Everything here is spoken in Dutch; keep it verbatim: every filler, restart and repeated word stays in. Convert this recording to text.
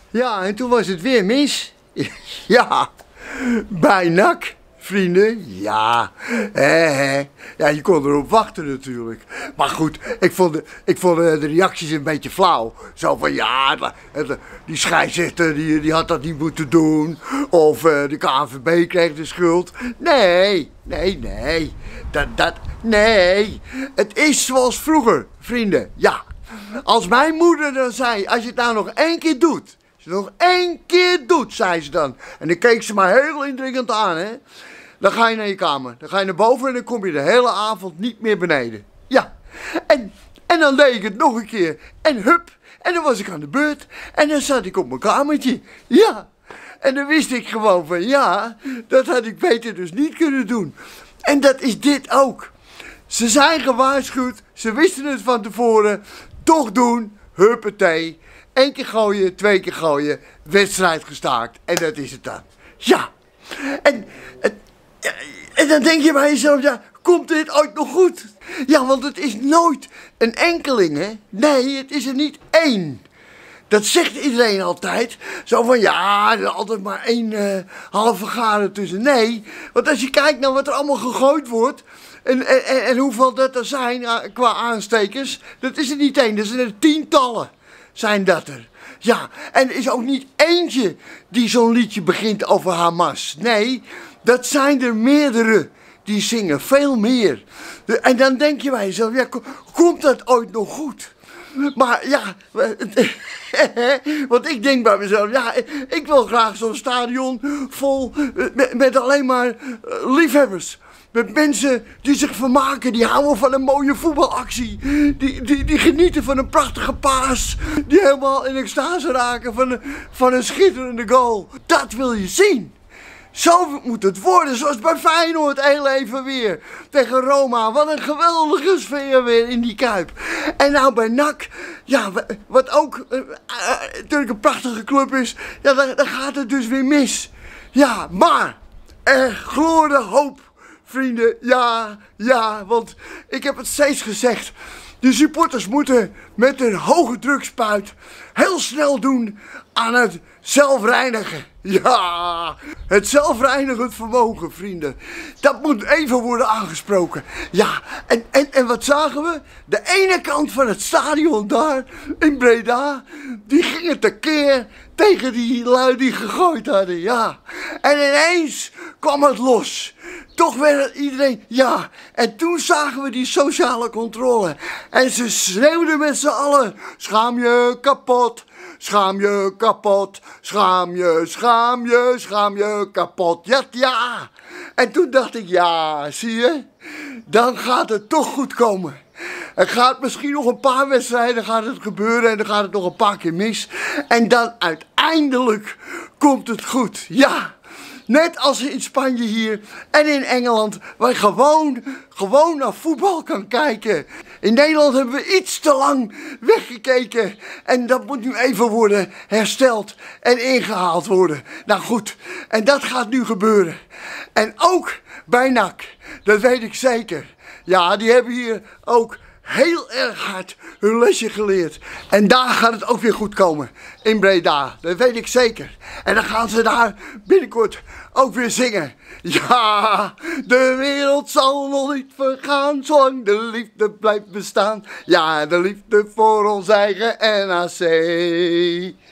Ja, en toen was het weer mis. Ja, bij N A C, vrienden. Ja, hè, hè. Ja, je kon erop wachten natuurlijk. Maar goed, ik vond, de, ik vond de reacties een beetje flauw. Zo van, ja, die scheidsrechter die, die had dat niet moeten doen. Of uh, de K N V B kreeg de schuld. Nee, nee, nee. Dat, dat, nee. Het is zoals vroeger, vrienden. Ja. Als mijn moeder dan zei, als je het nou nog één keer doet. Als je het nog één keer doet, zei ze dan. En dan keek ze mij heel indringend aan, hè. Dan ga je naar je kamer. Dan ga je naar boven en dan kom je de hele avond niet meer beneden. Ja. En, en dan deed ik het nog een keer. En hup. En dan was ik aan de beurt. En dan zat ik op mijn kamertje. Ja. En dan wist ik gewoon van, ja, dat had ik beter dus niet kunnen doen. En dat is dit ook. Ze zijn gewaarschuwd. Ze wisten het van tevoren. Toch doen, huppatee. Eén keer gooien, twee keer gooien, wedstrijd gestaakt. En dat is het dan. Ja. En, en, en dan denk je bij jezelf, ja, komt dit ooit nog goed? Ja, want het is nooit een enkeling, hè. Nee, het is er niet één. Dat zegt iedereen altijd. Zo van, ja, er is altijd maar één uh, halve garen tussen. Nee, want als je kijkt naar wat er allemaal gegooid wordt... En, en, en hoeveel dat er zijn uh, qua aanstekers, dat is er niet één. Dat zijn er tientallen, zijn dat er. Ja, en er is ook niet eentje die zo'n liedje begint over Hamas. Nee, dat zijn er meerdere die zingen, veel meer. En dan denk je bij jezelf, ja, komt dat ooit nog goed? Maar ja, want ik denk bij mezelf, ja, ik wil graag zo'n stadion vol met, met alleen maar liefhebbers. Met mensen die zich vermaken, die houden van een mooie voetbalactie. Die, die, die genieten van een prachtige paas. Die helemaal in extase raken van een, van een schitterende goal. Dat wil je zien. Zo moet het worden, zoals bij Feyenoord heel even weer. Tegen Roma, wat een geweldige sfeer weer in die Kuip. En nou bij N A C, ja, wat ook uh, uh, natuurlijk een prachtige club is. Ja, dan, dan gaat het dus weer mis. Ja, maar er gloorde hoop. Vrienden, ja, ja, want ik heb het steeds gezegd. De supporters moeten met een hoge drukspuit heel snel doen aan het zelfreinigen. Ja, het zelfreinigend vermogen, vrienden. Dat moet even worden aangesproken. Ja, en, en, en wat zagen we? De ene kant van het stadion daar in Breda, die gingen tekeer tegen die lui die gegooid hadden, ja. En ineens kwam het los. Toch werd iedereen, ja. En toen zagen we die sociale controle. En ze schreeuwden met z'n allen, schaam je kapot. Schaam je kapot, schaam je, schaam je, schaam je kapot. Ja, ja. En toen dacht ik, ja, zie je, dan gaat het toch goed komen. Er gaat misschien nog een paar wedstrijden gaat het gebeuren en dan gaat het nog een paar keer mis. En dan uiteindelijk komt het goed, ja. Net als in Spanje hier en in Engeland, waar je gewoon, gewoon naar voetbal kan kijken. In Nederland hebben we iets te lang weggekeken en dat moet nu even worden hersteld en ingehaald worden. Nou goed, en dat gaat nu gebeuren. En ook bij N A C, dat weet ik zeker. Ja, die hebben hier ook heel erg hard hun lesje geleerd. En daar gaat het ook weer goed komen. In Breda. Dat weet ik zeker. En dan gaan ze daar binnenkort ook weer zingen. Ja, de wereld zal nog niet vergaan zolang de liefde blijft bestaan. Ja, de liefde voor ons eigen N A C.